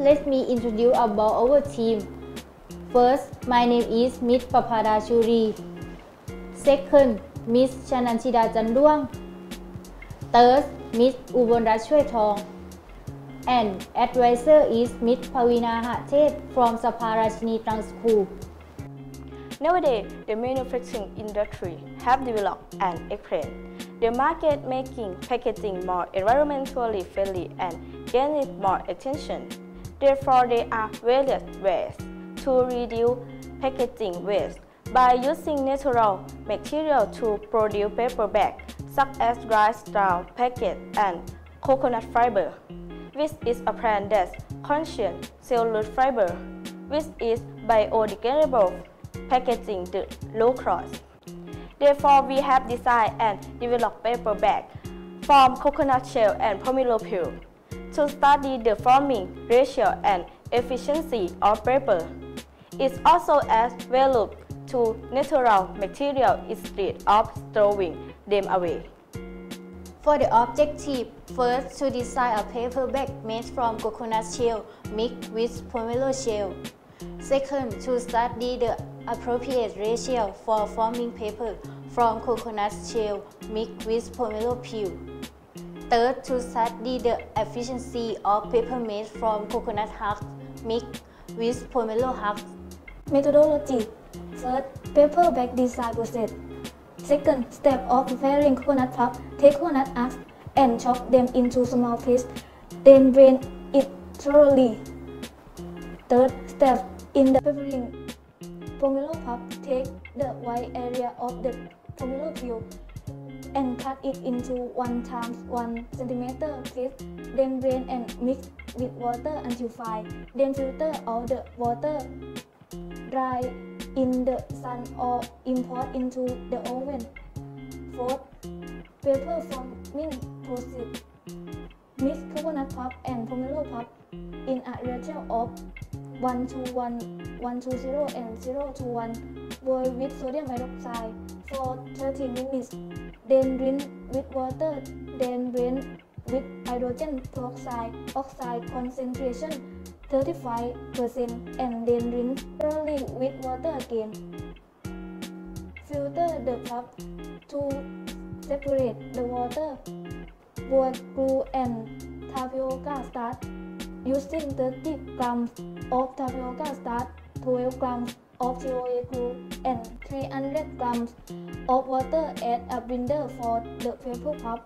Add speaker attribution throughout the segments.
Speaker 1: let me introduce about our team. First, my name is Miss Papada Churi. Second, Miss Chananchida Chanduang. Third, Miss Ubonrat Choi Thong. And advisor is Miss Pavina Hathet from Saparashini Trang School.
Speaker 2: Nowadays, the manufacturing industry have developed and expanded the market, making packaging more environmentally friendly and gaining more attention. Therefore, there are various ways to reduce packaging waste by using natural material to produce paper bags, such as dry straw packet and coconut fiber, which is a plant that contains cellulose fiber, which is biodegradable, packaging the low cost. Therefore, we have designed and developed paper bag from coconut shell and pomelo peel to study the forming ratio and efficiency of paper. It also adds value to natural material instead of throwing them away.
Speaker 1: For the objective, first to design a paper bag made from coconut shell mixed with pomelo shell. Second, to study the appropriate ratio for forming paper from coconut shell mixed with pomelo peel. Third, to study the efficiency of paper made from coconut husk mixed with pomelo husk.
Speaker 3: Methodology. First, paper bag design process. Second, step of preparing coconut pulp. Take coconut husk and chop them into small pieces, then drain it thoroughly. Third step, in the preparing pomelo pulp, take the white area of the pomelo peel and cut it into 1 times 1 cm piece, then drain and mix with water until fine. Then filter all the water, dry in the sun or import into the oven. Fourth, paper forming process. Mix coconut pulp and pomelo pulp in a ratio of 1:1, 1:0 and 0:1. Boil with sodium hydroxide for 30 minutes. Then rinse with water. Then drain with hydrogen peroxide oxide concentration 35% and then rinse thoroughly with water again. Filter the pulp to separate the water. Boil glue and tapioca starch. Using 30 grams of tapioca starch, 12 grams of COA glue, and 300 grams of water at a blender for the paper pulp.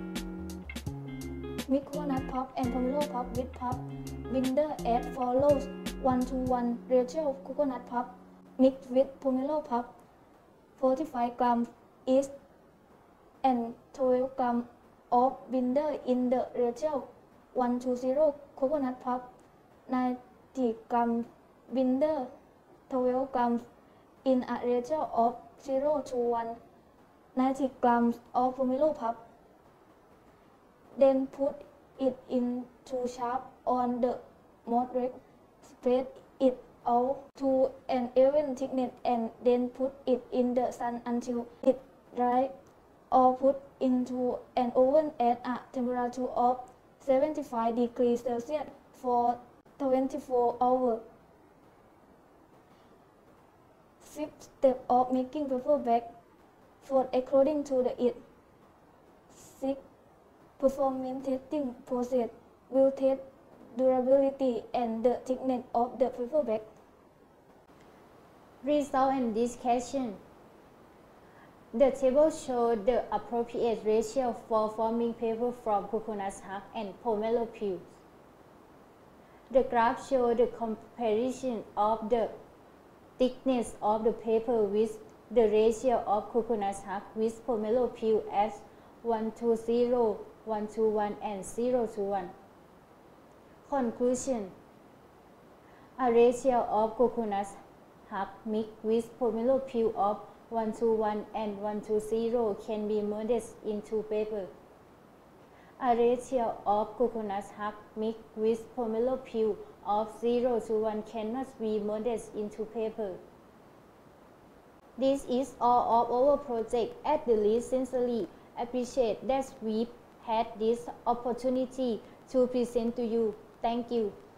Speaker 3: Mix coconut pulp and pomelo pulp with pulp. Blender as follows: 1:1 ratio of coconut pulp mixed with pomelo pulp, 45 grams each, and 12 grams of binder in the ratio 1:0 coconut pulp, 90 grams binder, 12 grams in a ratio of 0:1, 90 grams of pomelo pulp. Then put it into shape on the moderate. Spread it out to an even thickness and then put it in the sun until it dries, or put into an oven at a temperature of 75 degrees Celsius for 24 hours. Fifth step of making paper bag. Fourth, according to the it. Sixth, performance testing process will test durability and the thickness of the paper bag.
Speaker 1: Result and discussion. The table shows the appropriate ratio for forming paper from coconut husk and pomelo peels. The graph shows the comparison of the thickness of the paper with the ratio of coconut husk with pomelo peel as 1:0, 1:1 and 0:1. Conclusion. A ratio of coconut husk mixed with pomelo peel of 1:1 and 1:0 can be merged into paper. A ratio of coconut husk mixed with pomelo peel of 0:1 cannot be merged into paper. This is all of our project. At the least, sincerely appreciate that we had this opportunity to present to you. Thank you.